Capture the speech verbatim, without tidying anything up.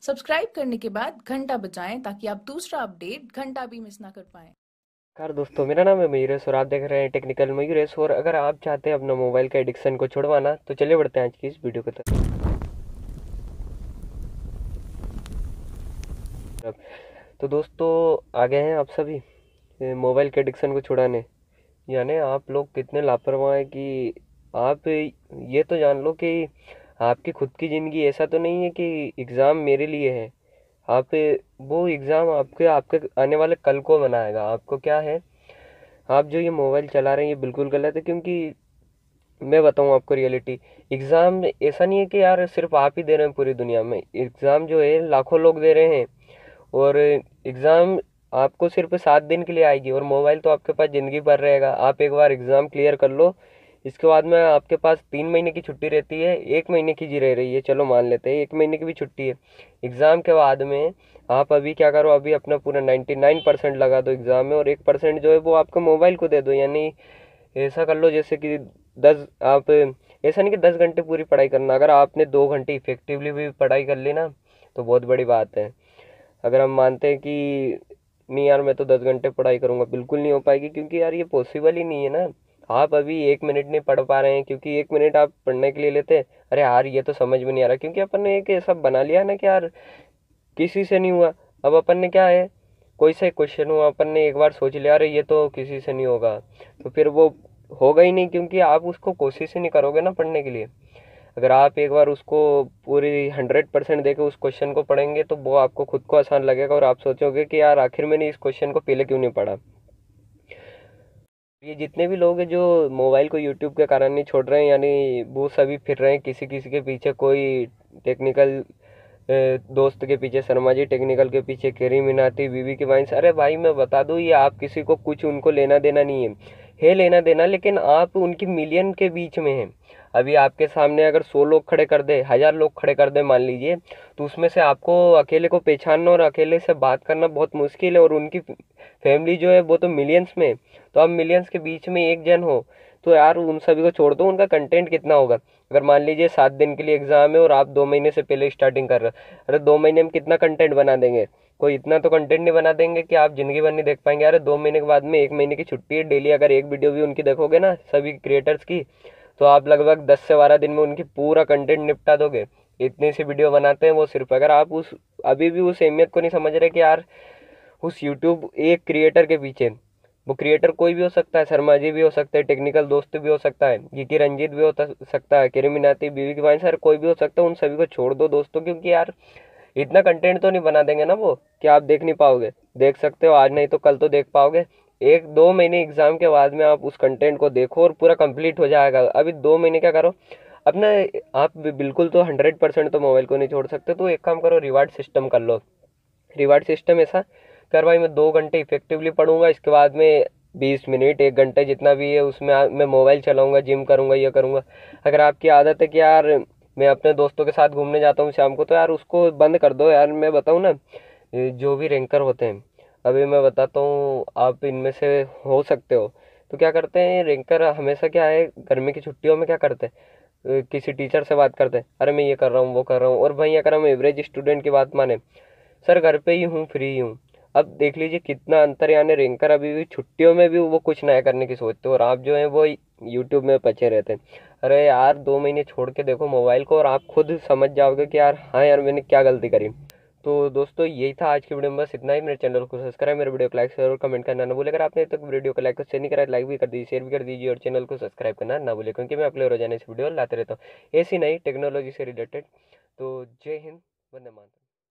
Subscribe करने के बाद घंटा बजाएं ताकि आप दूसरा अपडेट घंटा भी मिस ना कर पाएं। नमस्कार दोस्तों, मेरा नाम है मयूरेश और आप देख रहे हैं टेक्निकल मयूरेश। और अगर आप चाहते हैं अपना मोबाइल का एडिक्शन को छुड़वाना तो चलिए बढ़ते हैं आज की इस वीडियो की तरफ। तो दोस्तों, आ गए हैं आप सभी ए, मोबाइल के एडिक्शन को छुड़ाने। यानी आप लोग कितने लापरवाह हैं कि आप ये तो जान लो कि आपकी खुद की ज़िंदगी ऐसा तो नहीं है कि एग्ज़ाम मेरे लिए है। आप वो एग्ज़ाम आपके आपके आने वाले कल को बनाएगा। आपको क्या है, आप जो ये मोबाइल चला रहे हैं ये बिल्कुल गलत है। क्योंकि मैं बताऊं आपको रियलिटी, एग्ज़ाम ऐसा नहीं है कि यार सिर्फ आप ही दे रहे हैं, पूरी दुनिया में एग्ज़ाम जो है लाखों लोग दे रहे हैं। और एग्ज़ाम आपको सिर्फ सात दिन के लिए आएगी और मोबाइल तो आपके पास ज़िंदगी भर रहेगा। आप एक बार एग्ज़ाम क्लियर कर लो, इसके बाद में आपके पास तीन महीने की छुट्टी रहती है, एक महीने की जी रह रही है, चलो मान लेते हैं एक महीने की भी छुट्टी है। एग्ज़ाम के बाद में आप अभी क्या करो, अभी अपना पूरा नाइन्टी नाइन परसेंट लगा दो एग्ज़ाम में और एक परसेंट जो है वो आपके मोबाइल को दे दो। यानी ऐसा कर लो जैसे कि दस आप ऐसा नहीं कि दस घंटे पूरी पढ़ाई करना, अगर आपने दो घंटे इफेक्टिवली भी पढ़ाई कर ली ना तो बहुत बड़ी बात है। अगर हम मानते हैं कि नहीं यार मैं तो दस घंटे पढ़ाई करूँगा, बिल्कुल नहीं हो पाएगी, क्योंकि यार ये पॉसिबल ही नहीं है ना। आप अभी एक मिनट नहीं पढ़ पा रहे हैं क्योंकि एक मिनट आप पढ़ने के लिए लेते हैं, अरे यार ये तो समझ में नहीं आ रहा, क्योंकि अपन ने एक ऐसा बना लिया ना कि यार किसी से नहीं हुआ। अब अपन ने क्या है, कोई सा क्वेश्चन हुआ, अपन ने एक बार सोच लिया अरे ये तो किसी से नहीं होगा, तो फिर वो होगा ही नहीं, क्योंकि आप उसको कोशिश ही नहीं करोगे ना पढ़ने के लिए। अगर आप एक बार उसको पूरी हंड्रेड परसेंट देके उस क्वेश्चन को पढ़ेंगे तो वो आपको खुद को आसान लगेगा और आप सोचोगे कि यार आखिर मैंने इस क्वेश्चन को पहले क्यों नहीं पढ़ा। ये जितने भी लोग हैं जो मोबाइल को यूट्यूब के कारण नहीं छोड़ रहे हैं, यानी वो सभी फिर रहे हैं किसी किसी के पीछे, कोई टेक्निकल दोस्त के पीछे शर्मा जी टेक्निकल के पीछे, केरी मिनाती, बीबी की वाइन्स। अरे भाई मैं बता दूं, ये आप किसी को कुछ उनको लेना देना नहीं है, है लेना देना, लेकिन आप उनकी मिलियन के बीच में हैं। अभी आपके सामने अगर सौ लोग खड़े कर दे, हजार लोग खड़े कर दे मान लीजिए, तो उसमें से आपको अकेले को पहचानना और अकेले से बात करना बहुत मुश्किल है। और उनकी फैमिली जो है वो तो मिलियंस में, तो आप मिलियंस के बीच में एक जन हो, तो यार उन सभी को छोड़ दो, उनका कंटेंट कितना होगा। अगर मान लीजिए सात दिन के लिए एग्जाम है और आप दो महीने से पहले स्टार्टिंग कर रहे हो, अरे दो महीने में कितना कंटेंट बना देंगे? कोई इतना तो कंटेंट नहीं बना देंगे कि आप जिंदगी भर नहीं देख पाएंगे। अरे दो महीने के बाद में एक महीने की छुट्टी है, डेली अगर एक वीडियो भी उनकी देखोगे ना सभी क्रिएटर्स की, तो आप लगभग दस से बारह दिन में उनकी पूरा कंटेंट निपटा दोगे। इतनी सी वीडियो बनाते हैं वो सिर्फ। अगर आप उस अभी भी उस अहमियत को नहीं समझ रहे कि यार उस यूट्यूब एक क्रिएटर के पीछे, वो क्रिएटर कोई भी हो सकता है, शर्मा जी भी हो सकते हैं, टेक्निकल दोस्त भी हो सकता है, गिकी रंजीत भी हो सकता है, केरी मिनाती, बीवी की वाइन, सर कोई भी हो सकता है, उन सभी को छोड़ दो दोस्तों। क्योंकि यार इतना कंटेंट तो नहीं बना देंगे ना वो कि आप देख नहीं पाओगे। देख सकते हो आज नहीं तो कल तो देख पाओगे। एक दो महीने एग्जाम के बाद में आप उस कंटेंट को देखो और पूरा कंप्लीट हो जाएगा। अभी दो महीने क्या करो अपना, आप बिल्कुल तो हंड्रेड परसेंट तो मोबाइल को नहीं छोड़ सकते, तो एक काम करो, रिवार्ड सिस्टम कर लो। रिवार्ड सिस्टम ऐसा कर भाई, मैं दो घंटे इफेक्टिवली पढ़ूंगा, इसके बाद में बीस मिनट एक घंटे जितना भी है उसमें आ, मैं मोबाइल चलाऊंगा, जिम करूंगा, ये करूंगा। अगर आपकी आदत है कि यार मैं अपने दोस्तों के साथ घूमने जाता हूँ शाम को, तो यार उसको बंद कर दो। यार मैं बताऊँ ना, ये जो भी रैंकर होते हैं, अभी मैं बताता हूँ, आप इनमें से हो सकते हो, तो क्या करते हैं रैंकर हमेशा, क्या है गर्मी की छुट्टियों में क्या करते हैं, किसी टीचर से बात करते हैं, अरे मैं ये कर रहा हूँ वो कर रहा हूँ। और भाई अगर हम एवरेज स्टूडेंट की बात माने, सर घर पे ही हूँ, फ्री हूँ। अब देख लीजिए कितना अंतर, यानी रैंकर अभी भी छुट्टियों में भी वो कुछ नया करने की सोचते हो और आप जो है वो यूट्यूब में पचे रहते हैं। अरे यार दो महीने छोड़ के देखो मोबाइल को और आप खुद समझ जाओगे कि यार हाँ यार मैंने क्या गलती करी। तो दोस्तों यही था आज की वीडियो में, बस इतना ही। मेरे चैनल को सब्सक्राइब, मेरे वीडियो को लाइक शेयर और कमेंट करना ना भूले। अगर आपने तक वीडियो को लाइक शेयर नहीं करा, लाइक भी कर दीजिए, शेयर भी कर दीजिए और चैनल को सब्सक्राइब करना ना भूले, क्योंकि मैं अपने रोजाना इस वीडियो लाते रहता हूँ ऐसी नई टेक्नोलॉजी से रिलेटेड। तो जय हिंद, वंदे मातरम।